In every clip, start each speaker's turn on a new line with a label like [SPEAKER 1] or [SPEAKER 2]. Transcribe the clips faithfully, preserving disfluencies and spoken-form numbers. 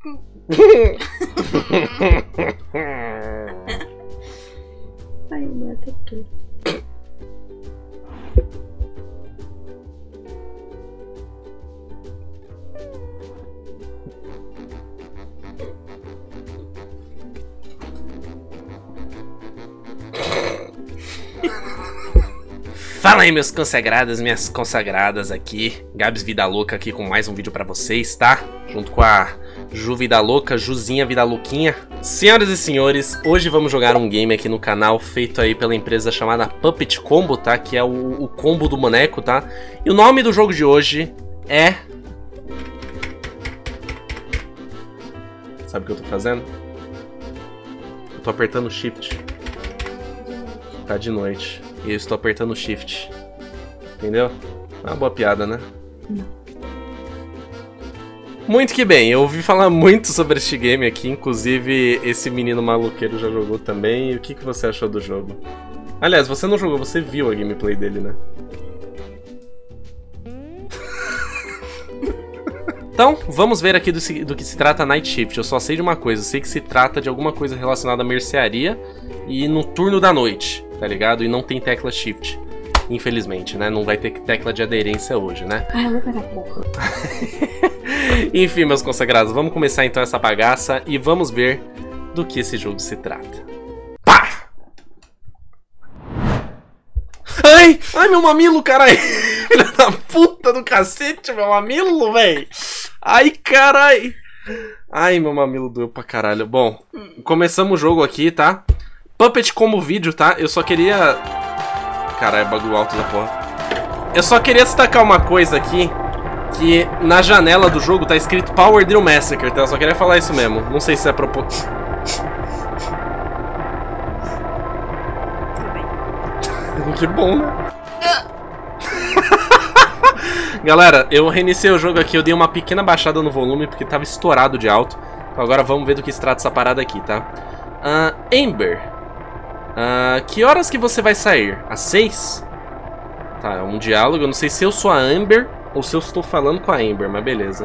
[SPEAKER 1] Ai, o meu tá tudo.
[SPEAKER 2] Fala aí, meus consagrados, minhas consagradas aqui. Gabs Vida Louca aqui com mais um vídeo pra vocês, tá? Junto com a Ju Vida Louca, Juzinha Vida Louquinha. Senhoras e senhores, hoje vamos jogar um game aqui no canal feito aí pela empresa chamada Puppet Combo, tá? Que é o, o combo do boneco, tá? E o nome do jogo de hoje é... Sabe o que eu tô fazendo? Eu tô apertando Shift. Tá de noite. E eu estou apertando Shift. Entendeu? É uma boa piada, né?
[SPEAKER 1] Não.
[SPEAKER 2] Muito que bem, eu ouvi falar muito sobre este game aqui. Inclusive, esse menino maluqueiro já jogou também. E o que, que você achou do jogo? Aliás, você não jogou, você viu a gameplay dele, né? Então, vamos ver aqui do, do que se trata Night Shift. Eu só sei de uma coisa, eu sei que se trata de alguma coisa relacionada à mercearia e no turno da noite, tá ligado? E não tem tecla Shift, infelizmente, né? Não vai ter tecla de aderência hoje, né?
[SPEAKER 1] Ai, eu vou pegar porra.
[SPEAKER 2] Enfim, meus consagrados, vamos começar então essa bagaça e vamos ver do que esse jogo se trata. Pá! Ai! Ai, meu mamilo, caralho! Filha da puta do cacete, meu mamilo, velho! Ai, carai! Ai, meu mamilo doeu pra caralho. Bom, começamos o jogo aqui, tá? Puppet Combo vídeo, tá? Eu só queria... Caralho, bagulho alto da porra. Eu só queria destacar uma coisa aqui, que na janela do jogo tá escrito Power Drill Massacre, tá? Eu só queria falar isso mesmo. Não sei se é propósito. Que bom, né? Galera, eu reiniciei o jogo aqui, eu dei uma pequena baixada no volume porque tava estourado de alto. Então agora vamos ver do que se trata essa parada aqui, tá? Uh, Amber. Uh, que horas que você vai sair? Às seis? Tá, é um diálogo. Eu não sei se eu sou a Amber ou se eu estou falando com a Amber, mas beleza.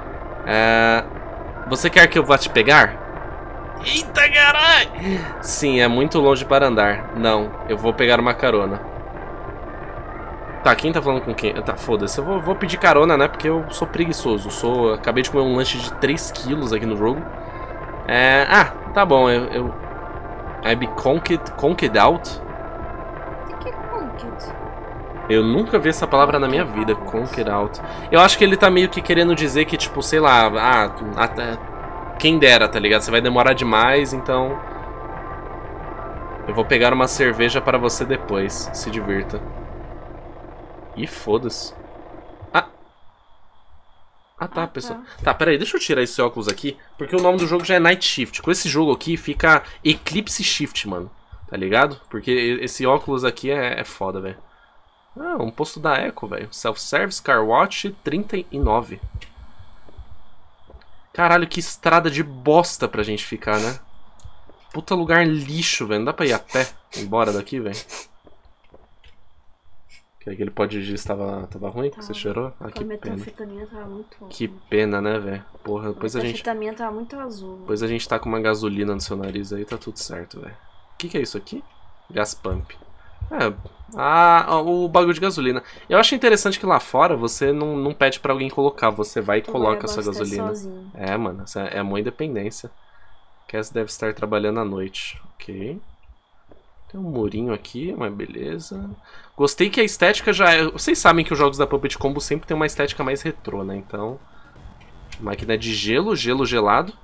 [SPEAKER 2] Uh, você quer que eu vá te pegar? Eita, caralho! Sim, é muito longe para andar. Não, eu vou pegar uma carona. Tá, quem tá falando com quem? Tá, foda-se, eu vou, vou pedir carona, né? Porque eu sou preguiçoso. Sou, acabei de comer um lanche de três quilos aqui no jogo. É, ah, tá bom, eu... eu I be conked, conked out?
[SPEAKER 1] O que é conked?
[SPEAKER 2] Eu nunca vi essa palavra na minha vida, conked out. Eu acho que ele tá meio que querendo dizer que, tipo, sei lá, ah, até... quem dera, tá ligado? Você vai demorar demais, então... Eu vou pegar uma cerveja para você depois, se divirta. Ih, foda-se. Ah. Ah, tá,
[SPEAKER 1] ah,
[SPEAKER 2] pessoal.
[SPEAKER 1] Tá.
[SPEAKER 2] Tá, peraí, deixa eu tirar esse óculos aqui, porque o nome do jogo já é Night Shift. Com esse jogo aqui fica Eclipse Shift, mano. Tá ligado? Porque esse óculos aqui é, é foda, velho. Ah, um posto da Echo, velho. Self-Service Car Watch trinta e nove. Caralho, que estrada de bosta pra gente ficar, né? Puta lugar lixo, velho. Não dá pra ir a pé embora daqui, velho. Que aquele pó de giz tava, tava ruim? Que você cheirou? Ah, que pena.
[SPEAKER 1] Tava muito
[SPEAKER 2] Que pena, né, velho? Porra, depois a gente...
[SPEAKER 1] A metanfetamina tava muito azul.
[SPEAKER 2] Depois a gente tá com uma gasolina no seu nariz aí, tá tudo certo, velho. O que que é isso aqui? Gas pump. É, ah, o bagulho de gasolina. Eu acho interessante que lá fora você não, não pede pra alguém colocar, você vai e
[SPEAKER 1] Tu
[SPEAKER 2] coloca a
[SPEAKER 1] vai
[SPEAKER 2] sua gasolina.
[SPEAKER 1] sozinho.
[SPEAKER 2] É, mano, essa é a mãe independência. Cass deve estar trabalhando à noite. Ok. Tem um murinho aqui, mas beleza. Gostei que a estética já é... Vocês sabem que os jogos da Puppet Combo sempre tem uma estética mais retrô, né? Então... Máquina de gelo, gelo gelado.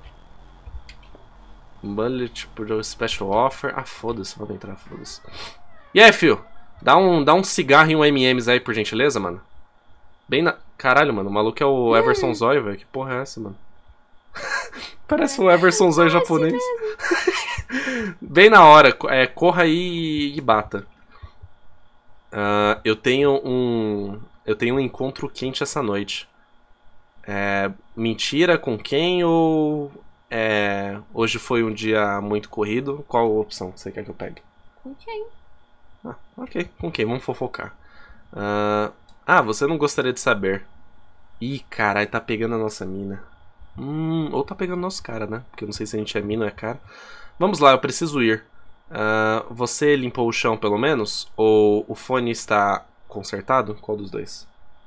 [SPEAKER 2] Bullet por Special Offer. Ah, foda-se, vamos entrar, foda-se. E aí, fio? Dá um, dá um cigarro e um M M's aí, por gentileza, mano. Bem na... Caralho, mano, o maluco é o Everson Zóio, velho. Que porra é essa, mano? Parece um Everson Zóio japonês. Bem na hora, é, corra aí e bata. Uh, eu tenho um... Eu tenho um encontro quente essa noite. É, mentira com quem ou... É, hoje foi um dia muito corrido? Qual a opção que você quer que eu pegue?
[SPEAKER 1] Com quem?
[SPEAKER 2] Ah, ok, com quem? Vamos fofocar. Uh, ah, você não gostaria de saber. Ih, caralho, tá pegando a nossa mina. Hum, ou tá pegando nosso cara, né? Porque eu não sei se a gente é mina ou é cara. Vamos lá, eu preciso ir. Uh, você limpou o chão pelo menos? Ou o fone está consertado? Qual dos dois?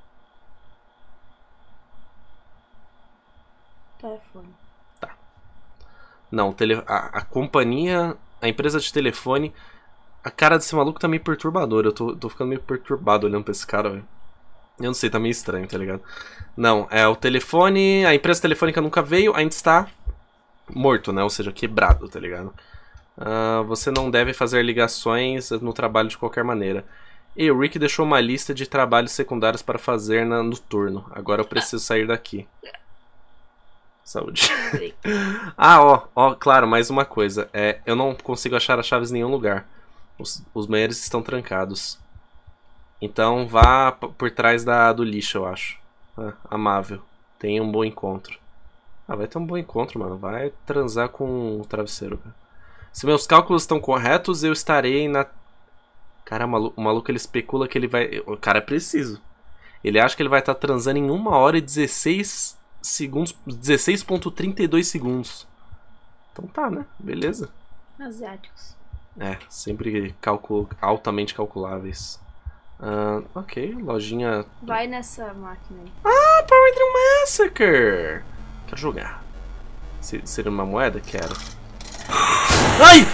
[SPEAKER 1] Telefone.
[SPEAKER 2] Tá. Não, tele... a, a companhia, a empresa de telefone. A cara desse maluco tá meio perturbadora. Eu tô, tô ficando meio perturbado olhando pra esse cara, velho. Eu não sei, tá meio estranho, tá ligado? Não, é o telefone. A empresa telefônica nunca veio, ainda está morto, né? Ou seja, quebrado, tá ligado? Uh, você não deve fazer ligações no trabalho de qualquer maneira. E o Rick deixou uma lista de trabalhos secundários para fazer na, no turno. Agora eu preciso sair daqui. Saúde. Ah, ó, ó, claro, mais uma coisa. É, eu não consigo achar as chaves em nenhum lugar. Os, os banheiros estão trancados. Então vá por trás da, do lixo, eu acho. Ah, amável. Tenha um bom encontro. Ah, vai ter um bom encontro, mano. Vai transar com o travesseiro, cara. Se meus cálculos estão corretos, eu estarei na... Cara, o maluco, o maluco ele especula que ele vai... O cara é preciso. Ele acha que ele vai estar transando em uma hora e dezesseis segundos... dezesseis ponto trinta e dois segundos. Então tá, né? Beleza.
[SPEAKER 1] Asiáticos.
[SPEAKER 2] É, sempre calcul... altamente calculáveis. Uh, ok, lojinha...
[SPEAKER 1] Vai nessa máquina aí.
[SPEAKER 2] Ah, Power Drill Massacre! Quero jogar. Seria uma moeda? Quero. Ai!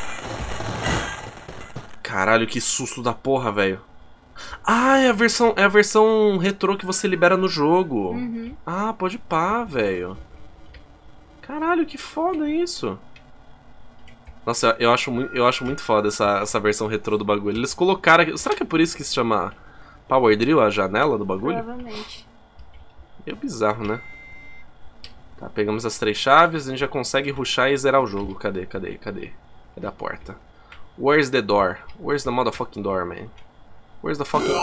[SPEAKER 2] Caralho, que susto da porra, velho. Ah, é a versão, é a versão retrô que você libera no jogo.
[SPEAKER 1] Uhum.
[SPEAKER 2] Ah, pode pá, velho. Caralho, que foda isso. Nossa, eu acho muito, eu acho muito foda essa, essa versão retrô do bagulho. Eles colocaram... Será que é por isso que se chama Power Drill, a janela do bagulho?
[SPEAKER 1] Provavelmente.
[SPEAKER 2] É bizarro, né? Tá, pegamos as três chaves, a gente já consegue rushar e zerar o jogo. Cadê, cadê, cadê? Cadê a porta? Where's the door? Where's the motherfucking door, man? Where's the fucking...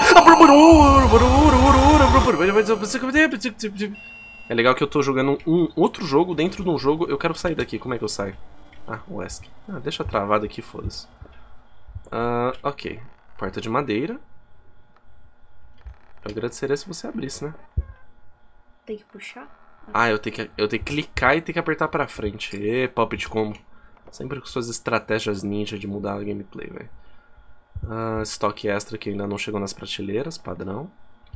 [SPEAKER 2] É legal que eu tô jogando um, um outro jogo dentro de um jogo. Eu quero sair daqui, como é que eu saio? Ah, o ESC. Ah, deixa travado aqui, foda-se. Uh, ok. Porta de madeira. Eu agradeceria se você abrisse, né?
[SPEAKER 1] Tem que puxar?
[SPEAKER 2] Ah, eu tenho que, eu tenho que clicar e tenho que apertar pra frente. Ê, Puppet como. Sempre com suas estratégias ninja de mudar a gameplay, velho. Uh, estoque extra que ainda não chegou nas prateleiras, padrão.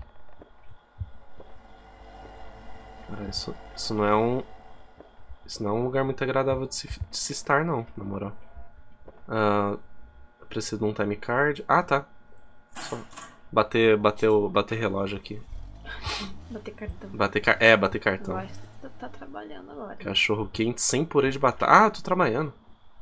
[SPEAKER 2] Cara, isso, isso não é um... Isso não é um lugar muito agradável de se, de se estar, não, na moral. Uh, eu preciso de um time card. Ah, tá. Só bater, bater, o, bater relógio aqui.
[SPEAKER 1] Bater cartão.
[SPEAKER 2] Bater car é, bater cartão.
[SPEAKER 1] Eu acho que tá, tá trabalhando agora.
[SPEAKER 2] Cachorro quente sem purê de batata. Ah, tô trabalhando.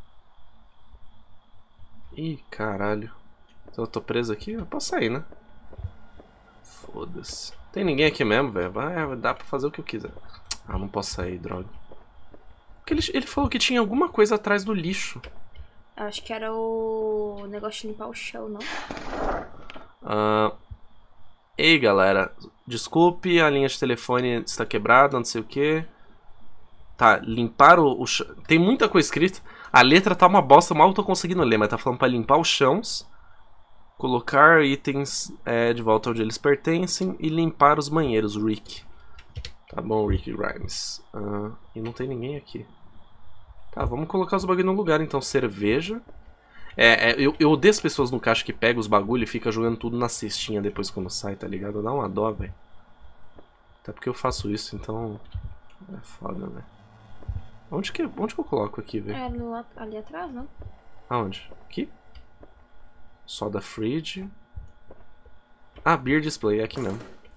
[SPEAKER 2] Ih, caralho. Eu tô preso aqui? Eu posso sair, né? Foda-se. Tem ninguém aqui mesmo, velho. Vai, dá pra fazer o que eu quiser. Ah, não posso sair, droga. Porque ele, ele falou que tinha alguma coisa atrás do lixo.
[SPEAKER 1] Eu acho que era o negócio de limpar o chão, não?
[SPEAKER 2] Uh... Ei, galera. Desculpe, a linha de telefone está quebrada, não sei o que. Tá, limpar o, o chão. Tem muita coisa escrita. A letra tá uma bosta, mal tô conseguindo ler, mas tá falando pra limpar os chãos, colocar itens é, de volta onde eles pertencem e limpar os banheiros, Rick. Tá bom, Rick Grimes. Uh, e não tem ninguém aqui. Tá, vamos colocar os bagulho no lugar então. Cerveja. É, é eu, eu odeio as pessoas no caixa que pegam os bagulho e fica jogando tudo na cestinha depois quando sai, tá ligado? Dá uma dó, velho. Até porque eu faço isso, então... É foda, velho. Onde que, onde que eu coloco aqui, velho?
[SPEAKER 1] É, no, ali atrás, não?
[SPEAKER 2] Aonde? Aqui? Soda Fridge. Ah, Beer Display, é aqui mesmo.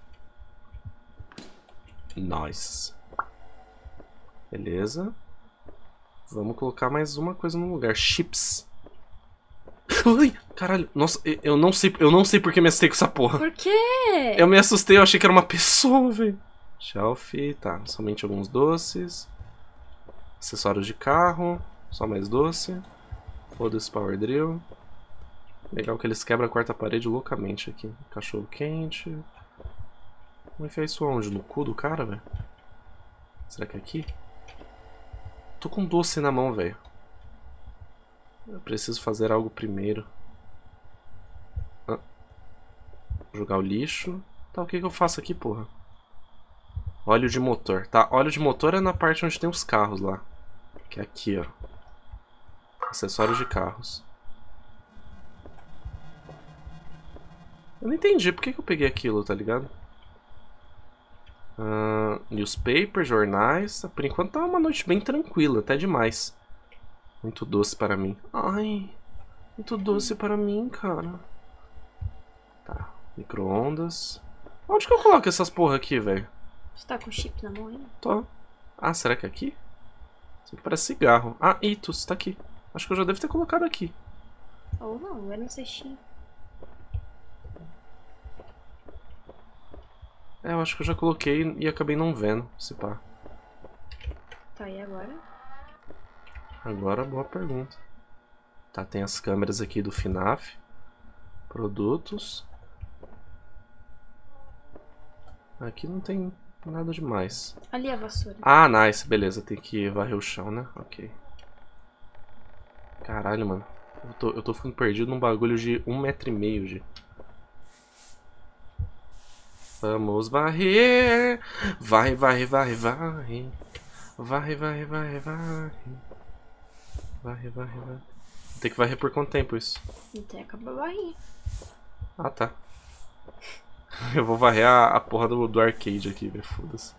[SPEAKER 2] Nice. Beleza. Vamos colocar mais uma coisa no lugar. Chips. Ai, caralho. Nossa, eu não sei, eu não sei por que me assustei com essa porra.
[SPEAKER 1] Por quê?
[SPEAKER 2] Eu me assustei, eu achei que era uma pessoa, velho. Shelf, tá. Somente alguns doces. Acessórios de carro. Só mais doce. Foda-se, Power Drill. Legal que eles quebram a quarta parede loucamente aqui. Cachorro quente. Como é que é isso onde? No cu do cara, velho? Será que é aqui? Tô com doce na mão, velho. Eu preciso fazer algo primeiro. Ah. Jogar o lixo. Tá, o que que eu faço aqui, porra? Óleo de motor. Tá, óleo de motor é na parte onde tem os carros lá. Que é aqui, ó. Acessórios de carros. Eu não entendi por que, que eu peguei aquilo, tá ligado? Uh, newspaper, jornais. Por enquanto tá uma noite bem tranquila, até demais. Muito doce para mim. Ai, muito doce para mim, cara. Tá, micro-ondas. Onde que eu coloco essas porra aqui, velho?
[SPEAKER 1] Você tá com o chip na mão ainda?
[SPEAKER 2] Tô. Ah, será que é aqui? Isso aqui parece cigarro. Ah, Itus, tá aqui. Acho que eu já devo ter colocado aqui.
[SPEAKER 1] Ou não, era no cestinho.
[SPEAKER 2] É, eu acho que eu já coloquei e acabei não vendo, se pá.
[SPEAKER 1] Tá, e agora?
[SPEAKER 2] Agora, boa pergunta. Tá, tem as câmeras aqui do FNAF. Produtos. Aqui não tem nada demais.
[SPEAKER 1] Ali a vassoura.
[SPEAKER 2] Ah, nice, beleza. Tem que varrer o chão, né? Ok. Caralho, mano. Eu tô, eu tô ficando perdido num bagulho de um metro e meio, de. Vamos varrer. Vai, vai, vai, vai. Vai, vai, vai, vai. Varre, varre, varre. Tem que varrer por quanto tempo isso?
[SPEAKER 1] Então acaba a barrinha.
[SPEAKER 2] Ah, tá. Eu vou varrer a, a porra do, do arcade aqui, velho. Foda-se.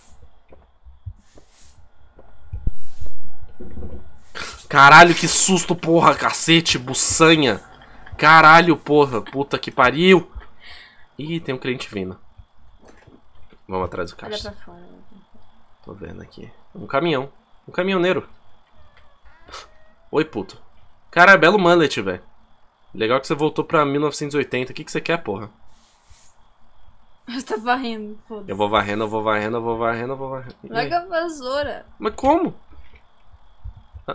[SPEAKER 2] Caralho, que susto, porra. Cacete, buçanha. Caralho, porra. Puta que pariu. Ih, tem um cliente vindo. Vamos atrás do
[SPEAKER 1] Olha
[SPEAKER 2] caixa.
[SPEAKER 1] pra fora.
[SPEAKER 2] Tô vendo aqui. Um caminhão. Um caminhoneiro. Oi, puto. Cara, belo mullet, velho. Legal que você voltou pra mil novecentos e oitenta. O que, que você quer, porra?
[SPEAKER 1] Você tá varrendo, foda-se.
[SPEAKER 2] Eu vou varrendo, eu vou varrendo, eu vou varrendo, eu vou varrendo. E aí?
[SPEAKER 1] Larga a vassoura.
[SPEAKER 2] Mas como? Ah.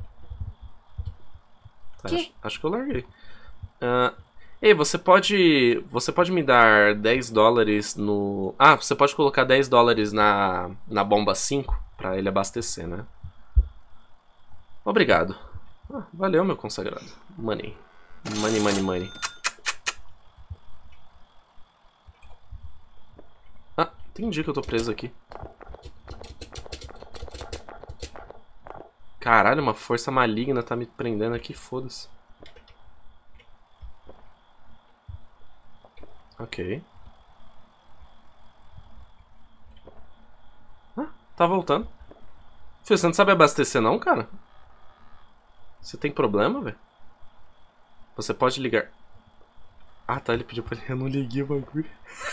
[SPEAKER 2] Tá,
[SPEAKER 1] Que?
[SPEAKER 2] acho, acho que eu larguei. Ah, ei, você pode. Você pode me dar dez dólares no. Ah, você pode colocar dez dólares na, na bomba cinco pra ele abastecer, né? Obrigado. Ah, valeu, meu consagrado. Money. Money, money, money. Ah, entendi que eu tô preso aqui. Caralho, uma força maligna tá me prendendo aqui, foda-se. Ok. Ah, tá voltando. Fio, você não sabe abastecer não, cara? Você tem problema, velho? Você pode ligar. Ah, tá, ele pediu pra ele. Eu não liguei o bagulho.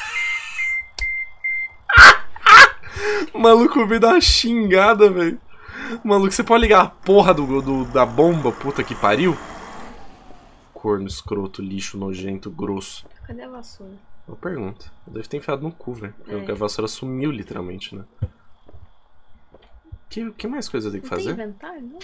[SPEAKER 2] O maluco veio dar uma xingada, velho. Maluco, você pode ligar a porra do, do, da bomba, puta que pariu? Corno escroto, lixo, nojento, grosso.
[SPEAKER 1] Cadê a vassoura?
[SPEAKER 2] Eu pergunto. Eu devo ter enfiado no cu, velho. Porque
[SPEAKER 1] É.
[SPEAKER 2] a vassoura sumiu, literalmente, né? Que, que mais coisa eu tenho que
[SPEAKER 1] Não tem
[SPEAKER 2] fazer?
[SPEAKER 1] inventário, não?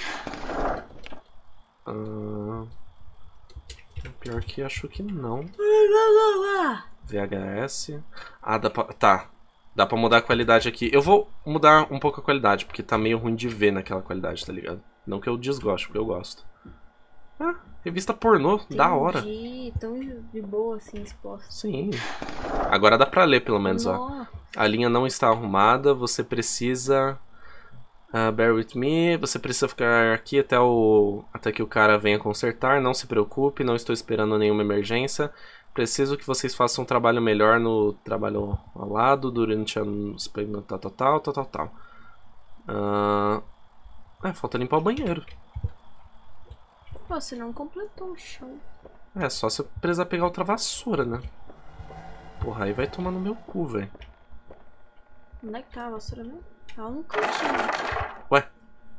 [SPEAKER 2] Ah, pior que acho que não. V H S. Ah, dá pra... Tá. Dá pra mudar a qualidade aqui. Eu vou mudar um pouco a qualidade, porque tá meio ruim de ver naquela qualidade, tá ligado? Não que eu desgoste, porque eu gosto. Ah, revista pornô, da hora.
[SPEAKER 1] Entendi, tão de boa assim, exposta.
[SPEAKER 2] Sim. Agora dá pra ler, pelo menos, ó.
[SPEAKER 1] Nossa.
[SPEAKER 2] A linha não está arrumada, você precisa... Uh, bear with me, você precisa ficar aqui até, o, até que o cara venha consertar. Não se preocupe, não estou esperando nenhuma emergência. Preciso que vocês façam um trabalho melhor no trabalho ao lado durante a... tal, tal, tal, tal, tal, tal. Uh... É, falta limpar o banheiro.
[SPEAKER 1] Pô, você não completou o chão.
[SPEAKER 2] É, só se eu precisar pegar outra vassoura, né? Porra, aí vai tomar no meu cu, velho.
[SPEAKER 1] Onde é que tá a vassoura mesmo? Ela no cantinho.
[SPEAKER 2] Ué?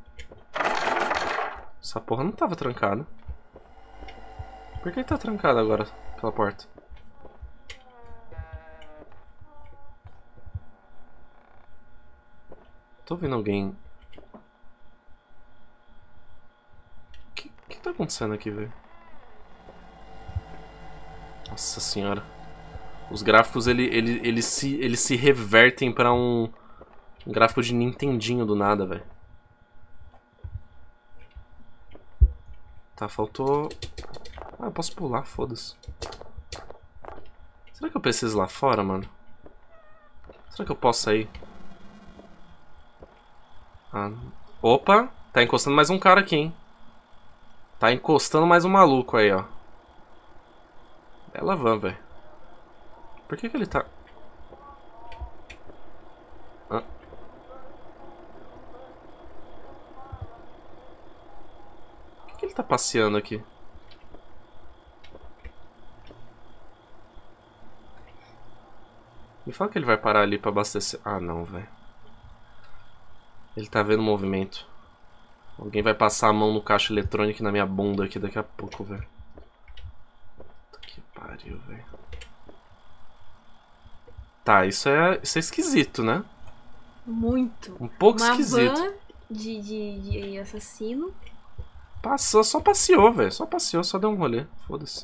[SPEAKER 2] Essa porra não tava trancada. Por que tá trancada agora pela porta? Tô vendo alguém. O que, que tá acontecendo aqui, velho? Nossa senhora. Os gráficos, ele, ele, ele se, eles se revertem pra um, um gráfico de Nintendinho do nada, velho. Tá, faltou... Ah, eu posso pular, foda-se. Será que eu preciso ir lá fora, mano? Será que eu posso sair? Ah, opa, tá encostando mais um cara aqui, hein? Tá encostando mais um maluco aí, ó. Bela van, velho. Por que que ele tá... Ah. Por que que ele tá passeando aqui? Me fala que ele vai parar ali pra abastecer... Ah, não, velho. Ele tá vendo o movimento. Alguém vai passar a mão no caixa eletrônico na minha bunda aqui daqui a pouco, velho. Puta que pariu, velho. Tá, isso é, isso é esquisito, né?
[SPEAKER 1] Muito.
[SPEAKER 2] Um pouco
[SPEAKER 1] Uma
[SPEAKER 2] esquisito.
[SPEAKER 1] van de, de, de assassino.
[SPEAKER 2] Passou, só passeou, velho. Só passeou, só deu um rolê. Foda-se.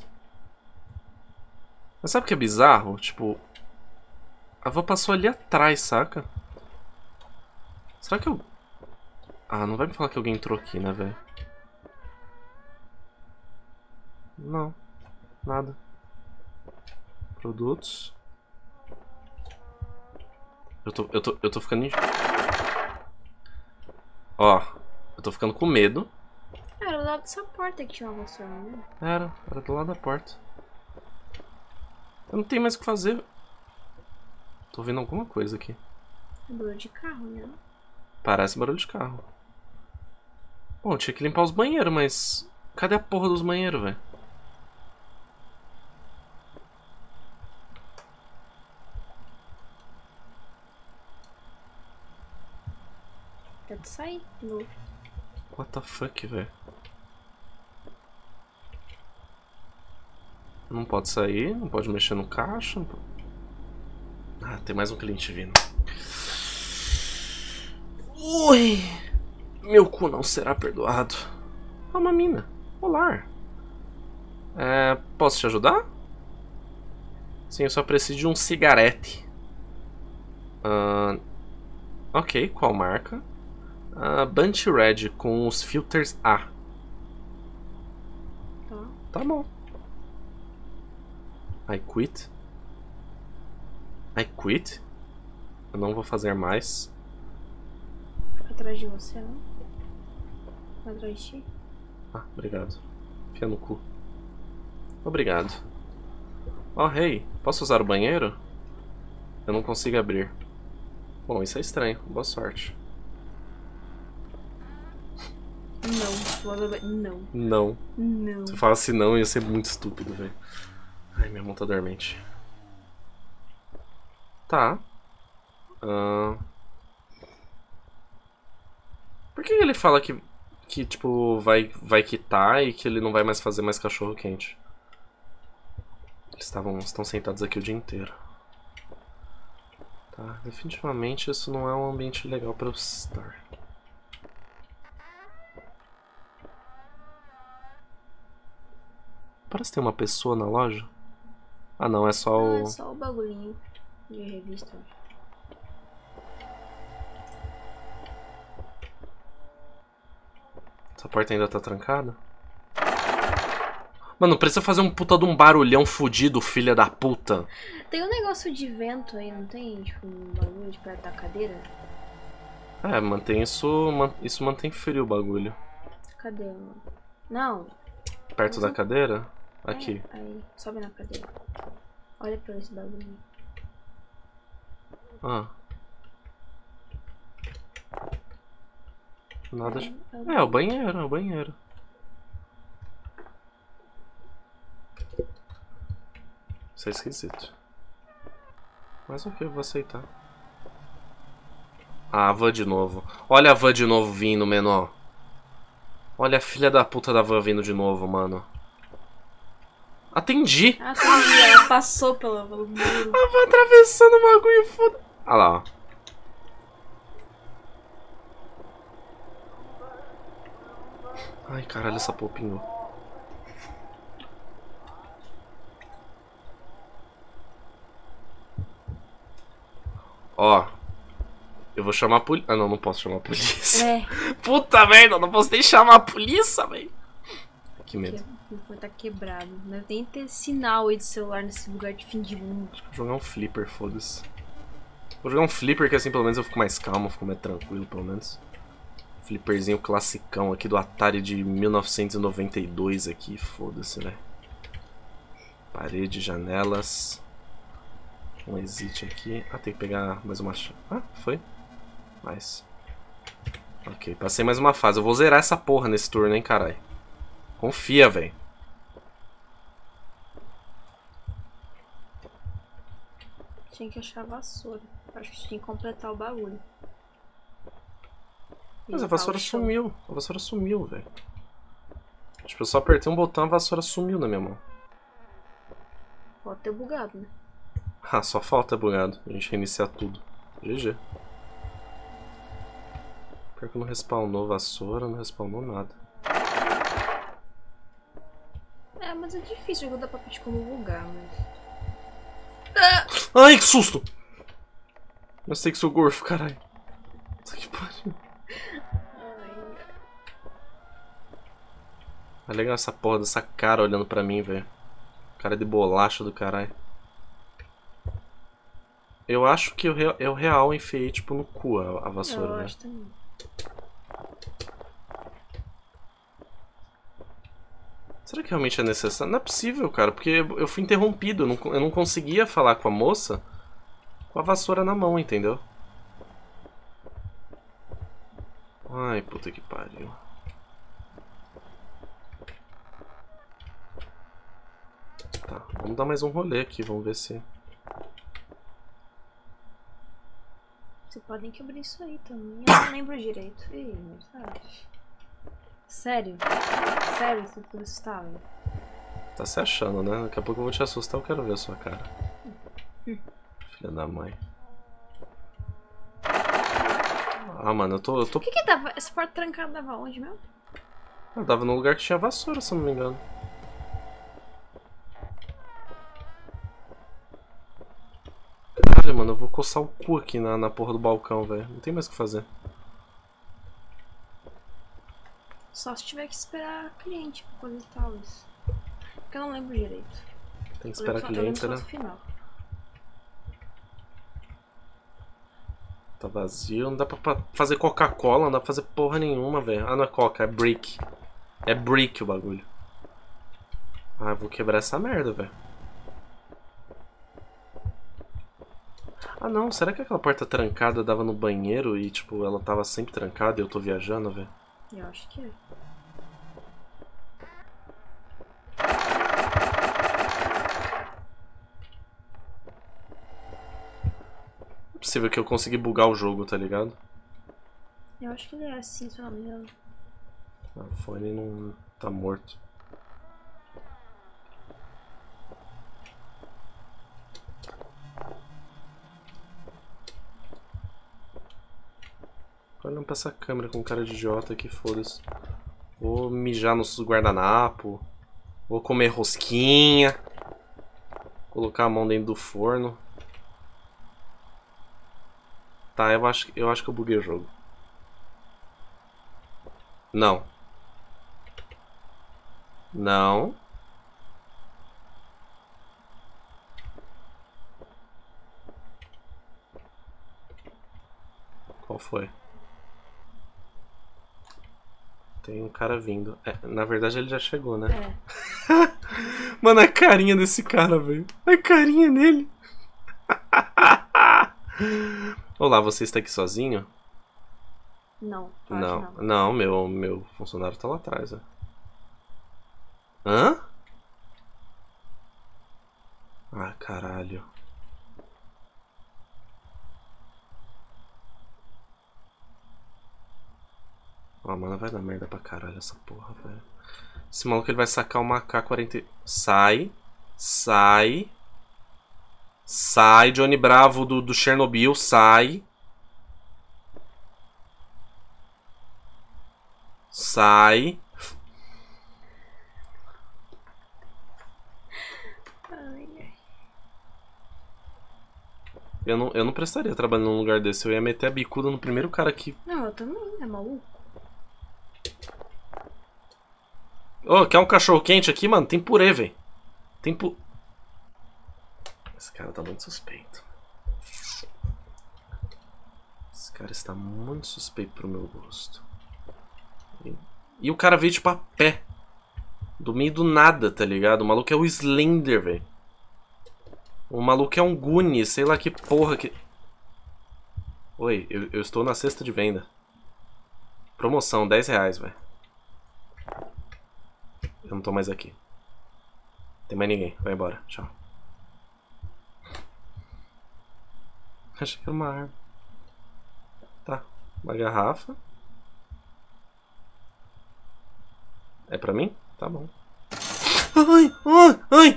[SPEAKER 2] Mas sabe o que é bizarro? Tipo... A van passou ali atrás, saca? Será que eu... Ah, não vai me falar que alguém entrou aqui, né, velho? Não. Nada. Produtos. Eu tô, eu tô, eu tô ficando... Ó, eu tô ficando com medo.
[SPEAKER 1] Era do lado dessa porta que tinha uma vassoura, né?
[SPEAKER 2] Era, era do lado da porta. Eu não tenho mais o que fazer. Tô vendo alguma coisa aqui.
[SPEAKER 1] Barulho de carro, né?
[SPEAKER 2] Parece barulho de carro. Bom, tinha que limpar os banheiros, mas... Cadê a porra dos banheiros, velho?
[SPEAKER 1] Pode sair de novo.
[SPEAKER 2] What the fuck, velho? Não pode sair, não pode mexer no caixa. Não pode... Ah, tem mais um cliente vindo. Ui! Meu cu não será perdoado. Ah, uma mina. Olá. É, posso te ajudar? Sim, eu só preciso de um cigarete. Uh, ok, qual marca? Uh, Bunch Red com os filters A.
[SPEAKER 1] Tá.
[SPEAKER 2] Tá bom. I quit. I quit? Eu não vou fazer mais.
[SPEAKER 1] Atrás de você, não? Atrás de ti?
[SPEAKER 2] Ah, obrigado. Fia no cu. Obrigado. Oh, hey, posso usar o banheiro? Eu não consigo abrir. Bom, isso é estranho. Boa sorte.
[SPEAKER 1] Não. Não.
[SPEAKER 2] Não.
[SPEAKER 1] Não.
[SPEAKER 2] Se eu falasse não, ia ser muito estúpido, velho. Ai, minha mão tá dormente. Tá. Uh... Por que ele fala que, que tipo, vai, vai quitar e que ele não vai mais fazer mais cachorro quente? Eles estavam, estão sentados aqui o dia inteiro. Tá, definitivamente isso não é um ambiente legal pra eu estar. Parece que tem uma pessoa na loja. Ah não, é só o...
[SPEAKER 1] Ah, é só o bagulhinho de revista.
[SPEAKER 2] Essa porta ainda tá trancada? Mano, precisa fazer um puta de um barulhão fudido, filha da puta.
[SPEAKER 1] Tem um negócio de vento aí, não tem? Tipo, um bagulho de perto da cadeira?
[SPEAKER 2] É, mantém isso... Isso mantém frio o bagulho.
[SPEAKER 1] Cadê, mano? Não.
[SPEAKER 2] Perto da cadeira? Aqui.
[SPEAKER 1] É, aí, sobe na cadeira. Olha pra esse bagulho.
[SPEAKER 2] Ah. Nada de...
[SPEAKER 1] É, é o
[SPEAKER 2] É, o banheiro, é o banheiro. Isso é esquisito. Mas ok, eu vou aceitar. Ah, a van de novo. Olha a van de novo vindo, menor. Olha a filha da puta da van vindo de novo, mano. Atendi.
[SPEAKER 1] Ah, atendi. Ela passou pelo, pelo muro.
[SPEAKER 2] A van atravessando o bagulho, foda. Olha lá, ó. Ai, caralho, essa porra pingou. Ó. Eu vou chamar a polícia. Ah, não, não posso chamar a polícia.
[SPEAKER 1] É.
[SPEAKER 2] Puta merda, eu não posso nem chamar a polícia, velho. Que medo.
[SPEAKER 1] O telefone tá quebrado. Não deve nem ter sinal aí de celular nesse lugar de fim de mundo.
[SPEAKER 2] Vou jogar um flipper, foda-se. Vou jogar um flipper que assim pelo menos eu fico mais calmo, fico mais tranquilo, pelo menos. Flipperzinho classicão aqui do Atari de mil novecentos e noventa e dois aqui. Foda-se, velho. Parede, janelas. Um exit aqui. Ah, tem que pegar mais uma chave. Ah, foi. Nice. Ok, passei mais uma fase. Eu vou zerar essa porra nesse turno, hein, caralho. Confia, velho.
[SPEAKER 1] Tinha que achar a vassoura. Acho que tinha que completar o bagulho.
[SPEAKER 2] Mas a
[SPEAKER 1] Limpar
[SPEAKER 2] vassoura
[SPEAKER 1] o chão.
[SPEAKER 2] sumiu. A vassoura sumiu, velho. Tipo, eu só apertei um botão e a vassoura sumiu na minha mão.
[SPEAKER 1] Pode ter bugado, né?
[SPEAKER 2] Ah, só falta bugado. A gente reiniciar tudo. G G. Pior que não respawnou vassoura, não respawnou nada.
[SPEAKER 1] É, mas é difícil, não dá pra pedir como bugar, mas...
[SPEAKER 2] Ai, que susto! Eu sei que sou gorfo, caralho. Isso que pariu. É legal essa porra dessa cara olhando pra mim, velho. Cara de bolacha do caralho. Eu acho que eu, re eu real enfiei, tipo, no cu a, a vassoura,
[SPEAKER 1] Eu
[SPEAKER 2] né?
[SPEAKER 1] acho também.
[SPEAKER 2] Será que realmente é necessário? Não é possível, cara, porque eu fui interrompido. Eu não, eu não conseguia falar com a moça com a vassoura na mão, entendeu? Ai, puta que pariu. Tá, vamos dar mais um rolê aqui, vamos ver se...
[SPEAKER 1] Você podem que abrir isso aí também. Eu não lembro direito. Ih, mas tá. Sério? Sério, você tudo estável?
[SPEAKER 2] Tá se achando, né? Daqui a pouco eu vou te assustar, eu quero ver a sua cara.
[SPEAKER 1] Hum.
[SPEAKER 2] Filha da mãe. Ah, mano, eu tô... Eu tô...
[SPEAKER 1] O que que dava? Essa porta trancada dava onde mesmo?
[SPEAKER 2] Eu tava num lugar que tinha vassoura, se eu não me engano. Caralho, mano, eu vou coçar o cu aqui na, na porra do balcão, velho. Não tem mais o que fazer.
[SPEAKER 1] Só se tiver que esperar cliente pra poder tal isso. Porque eu não lembro direito.
[SPEAKER 2] Tem que
[SPEAKER 1] Eu
[SPEAKER 2] esperar
[SPEAKER 1] lembro só- eu lembro
[SPEAKER 2] cliente,
[SPEAKER 1] só
[SPEAKER 2] né?
[SPEAKER 1] do final.
[SPEAKER 2] Tá vazio. Não dá pra, pra fazer Coca-Cola, não dá pra fazer porra nenhuma, velho. Ah, não é Coca, é Brick. É Brick o bagulho. Ah, eu vou quebrar essa merda, velho. Ah, não. Será que aquela porta trancada dava no banheiro e, tipo, ela tava sempre trancada e eu tô viajando, velho?
[SPEAKER 1] Eu acho que é.
[SPEAKER 2] Não é possível que eu consegui bugar o jogo, tá ligado?
[SPEAKER 1] Eu acho que ele é assim, se eu não me engano.
[SPEAKER 2] Ah, o fone não tá morto. Olhando pra essa câmera com cara de idiota aqui, foda-se. Vou mijar nos guardanapo. Vou comer rosquinha. Colocar a mão dentro do forno. Tá, eu acho, eu acho que eu buguei o jogo. Não. Não. Qual foi? Tem um cara vindo. É, na verdade ele já chegou, né?
[SPEAKER 1] É.
[SPEAKER 2] Mano, a carinha desse cara, velho. A carinha dele. Olá, você está aqui sozinho?
[SPEAKER 1] Não, eu
[SPEAKER 2] Não,
[SPEAKER 1] acho não.
[SPEAKER 2] não, meu, meu funcionário tá lá atrás, ó. Hã? Ah, caralho. Ah, mano, vai dar merda pra caralho essa porra, velho. Esse maluco ele vai sacar uma A K quarenta. Sai. Sai. Sai, Johnny Bravo do, do Chernobyl, sai. Sai.
[SPEAKER 1] Ai, ai.
[SPEAKER 2] Eu não, eu não prestaria trabalho num lugar desse. Eu ia meter a bicuda no primeiro cara que...
[SPEAKER 1] Não, eu também, é maluco?
[SPEAKER 2] Ô, oh, quer um cachorro quente aqui, mano? Tem purê, velho. Tem pu... Esse cara tá muito suspeito. Esse cara está muito suspeito pro meu gosto. E o cara veio, tipo, a pé. Do meio do nada, tá ligado? O maluco é o Slender, velho. O maluco é um Goonie, sei lá que porra que... Oi, eu, eu estou na cesta de venda. Promoção, dez reais, velho. Eu não tô mais aqui. Tem mais ninguém, vai embora, tchau. Achei que era uma arma. Tá, uma garrafa. É pra mim? Tá bom. Ai, ai, ai!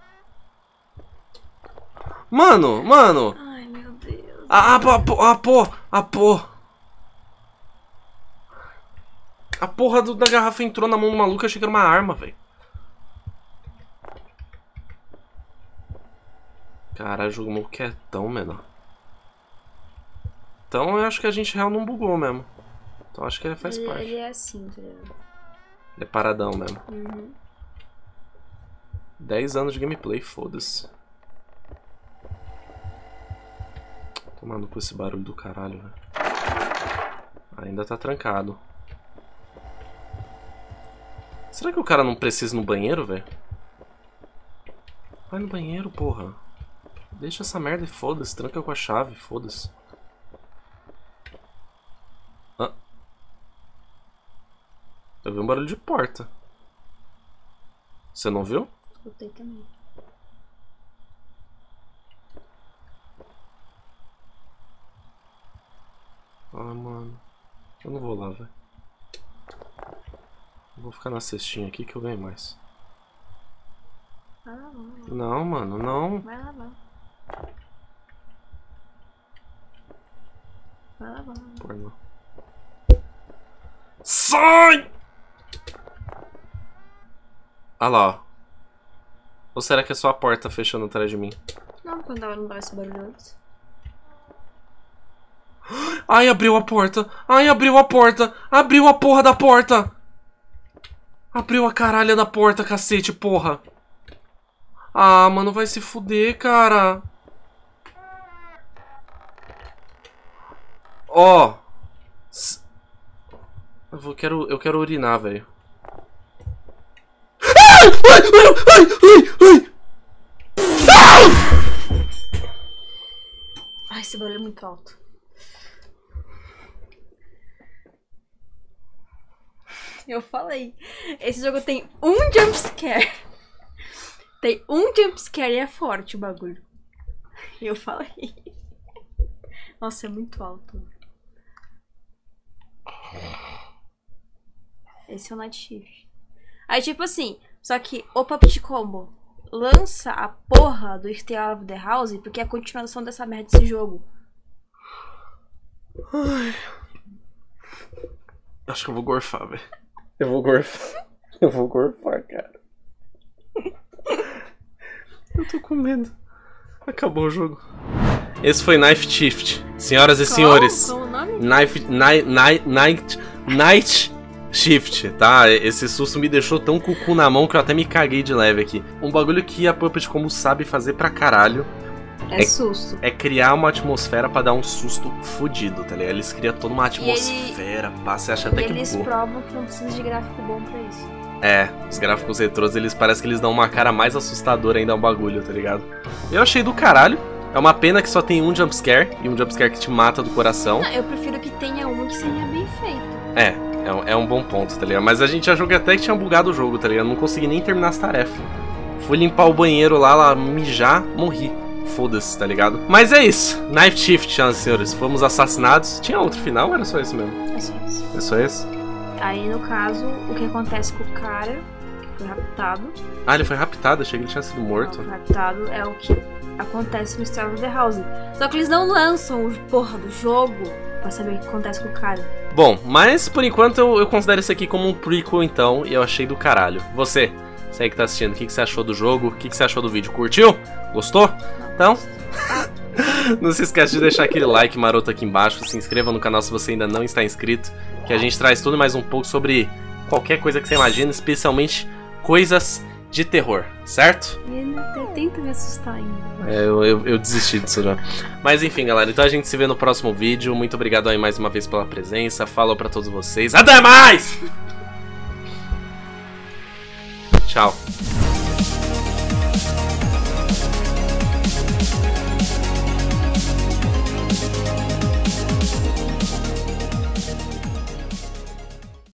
[SPEAKER 2] Mano, mano!
[SPEAKER 1] Ai, meu Deus.
[SPEAKER 2] A, a, a, a, porra, a porra. A porra do, da garrafa entrou na mão do maluco, eu achei que era uma arma, velho. Caralho, o jogo quietão, menor. Então eu acho que a gente real não bugou mesmo. Então acho que ele faz
[SPEAKER 1] ele,
[SPEAKER 2] parte.
[SPEAKER 1] Ele é assim, tá ligado?
[SPEAKER 2] Ele é paradão mesmo.
[SPEAKER 1] Uhum.
[SPEAKER 2] dez anos de gameplay, foda-se. Tomando com esse barulho do caralho, velho. Ainda tá trancado. Será que o cara não precisa ir no banheiro, velho? Vai no banheiro, porra. Deixa essa merda e foda-se. Tranca com a chave, foda-se. Ah. Eu vi um barulho de porta. Você não viu?
[SPEAKER 1] Escutei também.
[SPEAKER 2] Ah, mano. Eu não vou lá, velho. Vou ficar na cestinha aqui que eu ganho mais.
[SPEAKER 1] Vai lá, vai lá.
[SPEAKER 2] Não, mano, não.
[SPEAKER 1] Vai lá, vai lá. Vai lá, vai lá.
[SPEAKER 2] Porra, não. Sai! Ah lá, ó. Ou será que é só a porta fechando atrás de mim?
[SPEAKER 1] Não, quando tava, não dava esse barulho antes.
[SPEAKER 2] Ai, abriu a porta. Ai, abriu a porta. Abriu a porra da porta. Abriu a caralha da porta, cacete, porra. Ah, mano, vai se fuder, cara. Ó. Eu vou, quero, eu quero urinar, velho. Ai, ai, ai, ai.
[SPEAKER 1] Ai, esse barulho é muito alto. Eu falei. Esse jogo tem um jumpscare. Tem um jumpscare e é forte o bagulho. Eu falei. Nossa, é muito alto. Esse é o Night Shift. Aí, tipo assim, só que o Puppet Combo lança a porra do Stay Out of the House porque é a continuação dessa merda desse jogo.
[SPEAKER 2] Ai. Acho que eu vou gorfar, velho. Eu vou gorfar. Eu vou gorfar, cara. Eu tô com medo. Acabou o jogo. Esse foi Night Shift. Senhoras e senhores.
[SPEAKER 1] Qual o nome?
[SPEAKER 2] Night, night, night, night, night Shift, tá? Esse susto me deixou tão com o cu na mão que eu até me caguei de leve aqui. Um bagulho que a Puppet Combo sabe fazer pra caralho.
[SPEAKER 1] É, é susto.
[SPEAKER 2] É criar uma atmosfera pra dar um susto fudido, tá ligado? Eles criam toda uma atmosfera, ele... pá, você acha até
[SPEAKER 1] e
[SPEAKER 2] que
[SPEAKER 1] eles
[SPEAKER 2] bugou.
[SPEAKER 1] provam que não precisa de gráfico bom pra isso.
[SPEAKER 2] É, os gráficos retrôs, eles parecem que eles dão uma cara mais assustadora ainda ao bagulho, tá ligado? Eu achei do caralho. É uma pena que só tem um jumpscare, e um jumpscare que te mata do coração.
[SPEAKER 1] Não, eu prefiro que tenha um que seja bem feito.
[SPEAKER 2] É, é um, é um bom ponto, tá ligado? Mas a gente já jogou até que tinha bugado o jogo, tá ligado? Não consegui nem terminar as tarefas. Fui limpar o banheiro lá, lá mijar, morri. Foda-se, tá ligado? Mas é isso. Night Shift, senhoras e senhores. Fomos assassinados. Tinha outro final ou era só esse mesmo?
[SPEAKER 1] É só isso.
[SPEAKER 2] É só esse?
[SPEAKER 1] Aí, no caso, o que acontece com o cara, que foi raptado...
[SPEAKER 2] Ah, ele foi raptado? Achei que ele tinha sido morto.
[SPEAKER 1] Não, foi raptado é o que acontece no Star of the House. Só que eles não lançam o porra do jogo pra saber o que acontece com o cara.
[SPEAKER 2] Bom, mas por enquanto eu, eu considero isso aqui como um prequel então, e eu achei do caralho. Você, você aí que tá assistindo, o que, que você achou do jogo? O que, que você achou do vídeo? Curtiu? Gostou?
[SPEAKER 1] Não,
[SPEAKER 2] então, não se esquece de deixar aquele like maroto aqui embaixo, se inscreva no canal se você ainda não está inscrito, que a gente traz tudo mais um pouco sobre qualquer coisa que você imagina, especialmente coisas de terror, certo?
[SPEAKER 1] Ele até tenta me assustar ainda.
[SPEAKER 2] É, eu, eu, eu desisti disso já. Mas enfim, galera, então a gente se vê no próximo vídeo. Muito obrigado aí mais uma vez pela presença. Falou pra todos vocês. Até mais! Tchau.